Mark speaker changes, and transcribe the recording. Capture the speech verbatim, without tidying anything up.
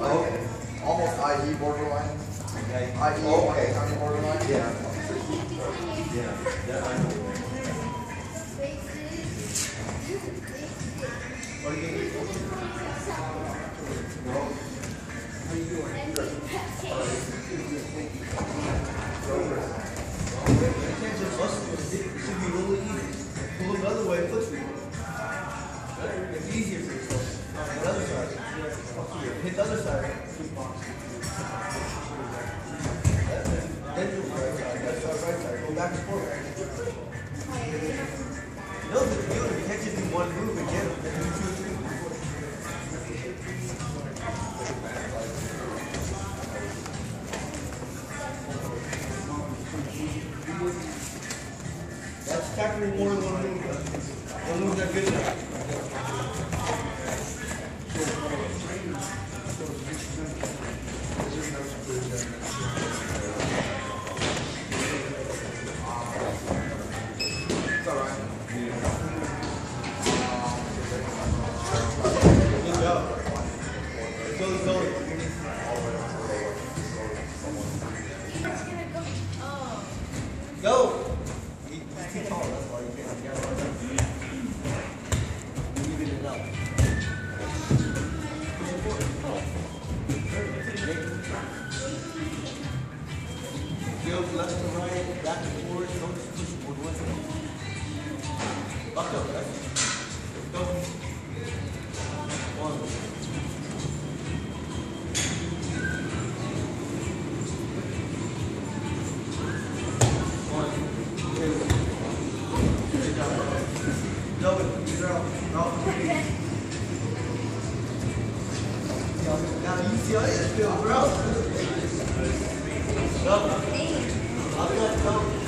Speaker 1: Okay.
Speaker 2: Almost I E borderline.
Speaker 1: Okay.
Speaker 2: I E,
Speaker 1: Oh,
Speaker 2: Wayne
Speaker 1: okay.
Speaker 2: County borderline.
Speaker 1: Yeah. Yeah. Yeah, I know. What do you think? No. How you doing? Good. All right. You can't just bust it. It should be really easy. Pull it the other way, push it. It's easier for yourself. On the other side. Hit the other side. Then do the right side. That's our right side. Go back and forth. You know the deal. You can't just do one move and get them. Then do two or three. That's tackling more than one move. One move's not good enough.
Speaker 2: It's all right.
Speaker 1: Good job. Go, go. Go. He's too tall. That's why you can't get him. You even it up. Go left to right, back and forth. Don't just push it one way. Buck up, right? Go. One. One, two. Good job. No, zero. No. Now you see how it feels, bro. Go. Up, left, go.